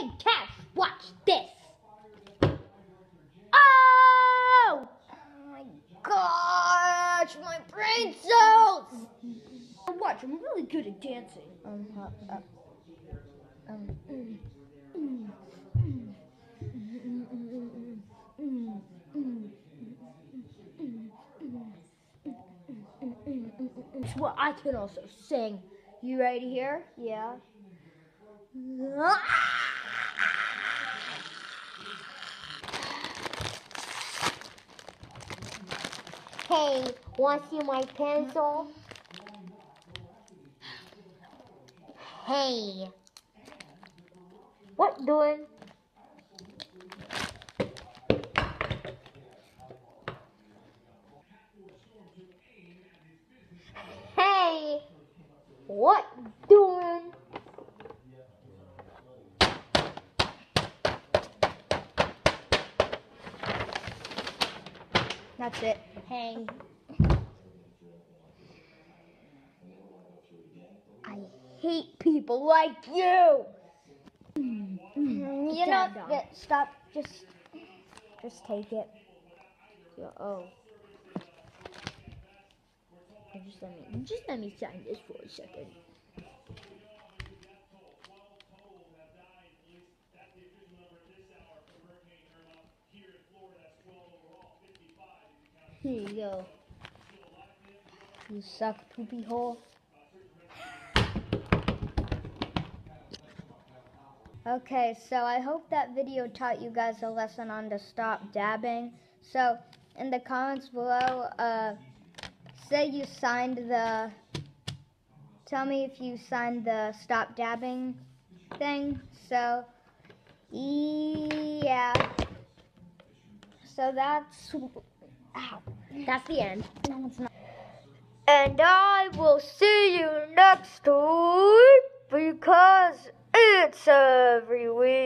Hey, Cash, watch this. Oh! Oh my gosh, my brain cells! Watch, I'm really good at dancing. Well, I can also sing. You ready to hear? Yeah. Hey, want to see my pencil? Hey. What doing? Hey. What doing? That's it. Hey. I hate people like you. You know, stop. Just take it. Oh. Just let me sign this for a second. Here you go. You suck, poopy hole. Okay, so I hope that video taught you guys a lesson on to stop dabbing. So, in the comments below, say you signed the, tell me if you signed the stop dabbing thing. So, yeah. So that's the end. No, it's not. And I will see you next week because it's every week.